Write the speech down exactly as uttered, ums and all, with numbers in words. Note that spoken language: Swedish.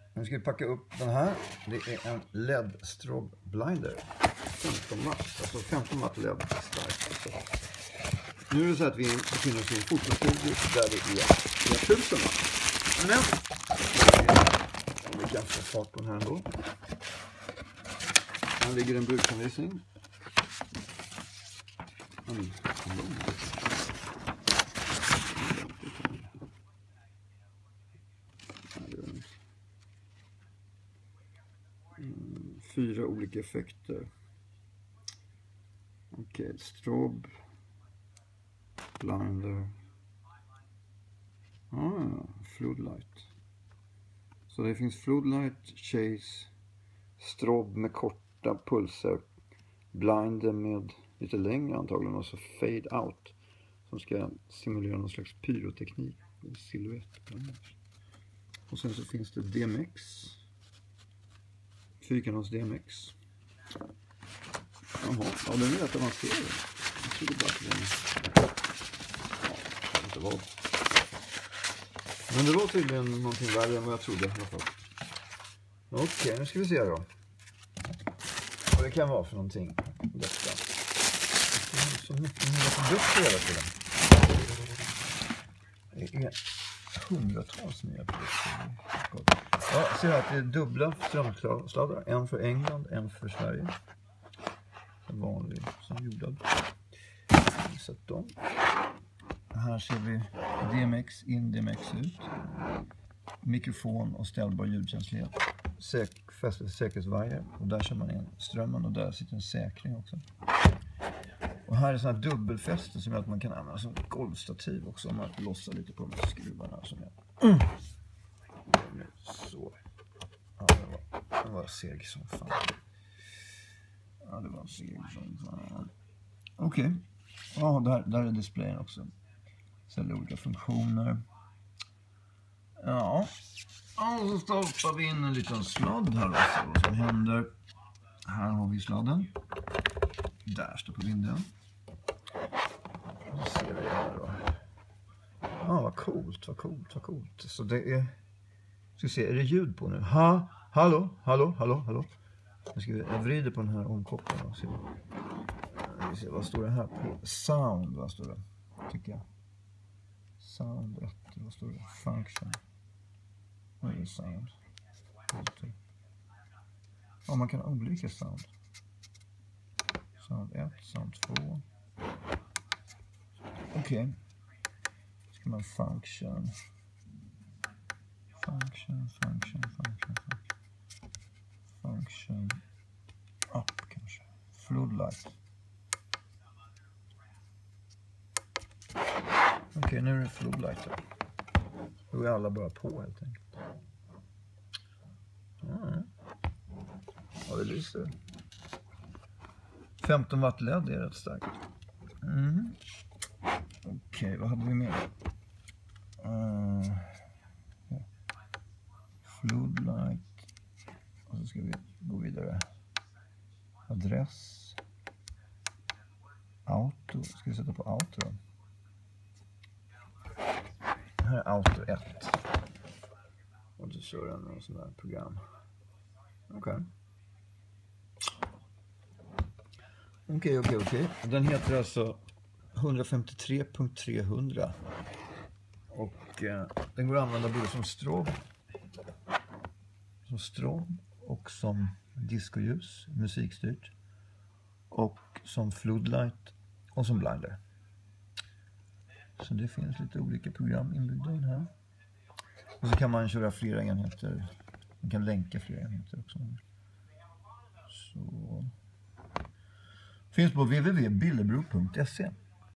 Nu ska vi packa upp den här. Det är en L E D strobe blinder. femton watt, alltså femton watt L E D stark. Nu är det så att vi befinner oss i en fotostudio där det är tusen watt. Men vi kan få fart på den här ändå. Här ligger en bruksanvisning. Mm. Mm, fyra olika effekter. Okej, okay, strobe, blinder, ah, floodlight. Så det finns floodlight, chase, strobe med korta pulser, blinder med lite längre antagligen, och så fade out som ska simulera någon slags pyroteknik och silhuett. Och sen så finns det D M X, fyrkanals D M X. Jaha, ja, den är rätt avancerad. Jag trodde bara att den... Ja, inte vad. Men det var tydligen någonting värre än vad jag trodde i alla fall. Okej, okay, nu ska vi se då. Vad det kan vara för någonting. Detta. Det är så mycket nya produkter hela tiden. Det är hundratals nya produkter. Ja, ser att det är dubbla strömsladdar. En för England, en för Sverige. En vanlig som jordad. Sätt dem. Här ser vi D M X in, D M X ut. Mikrofon och ställbar ljudkänslighet. Säk, fäster säkerhetsvajer. Och där kör man in strömmen och där sitter en säkring också. Och här är sådana här dubbelfäster som gör att man kan använda som golvstativ också. Om man lossar lite på de här skruvarna som jag... Mm. Så. Ja, det var, det var seg som fan. Ja, det var seg som fan. Okej. Okay. Ja, där, där är displayen också. Ställer olika funktioner. Ja. Och så stoppar vi in en liten sladd här och ser vad som händer. Här har vi sladden. Där står på vinden. Så ser vi det här då. Ja, vad coolt, vad coolt, vad coolt. Så det är... Ska vi se, är det ljud på nu? Ha, hallå, hallå, hallå, hallå. Jag, ska, jag vrider på den här omkopplingen och ser. Vi ser, vad står det här på? Sound, vad står det? Tycker jag. Sound ett, vad står det? Function. Vad är det? Sound? Ja, man kan ha olika sound. Sound ett, sound två. Okej. Okay. Ska man function. Function, function, function, function. Function. Up kanske. Floodlight. Okej, okay, nu är det floodlight. Då är alla bara på helt enkelt. Mm. Ja, det lyser. femton watt L E D är rätt starkt. Mm. Okej, okay, vad hade vi mer? Uh, ja. Floodlight. Och så ska vi gå vidare. Adress. Auto. Ska vi sätta på auto då? Här är auto ett. Och så kör den någon sån där program. Okej. Okay. Okej, okej, okej. Den heter alltså etthundrafemtiotre punkt trehundra. Och eh, den går att använda både som strobe, som strobe och som discoljus, musikstyrt. Och som floodlight och som blinder. Så det finns lite olika program inbyggda i den här. Och så kan man köra flera enheter. Man kan länka flera enheter också. Så... Finns på w w w punkt billebro punkt se.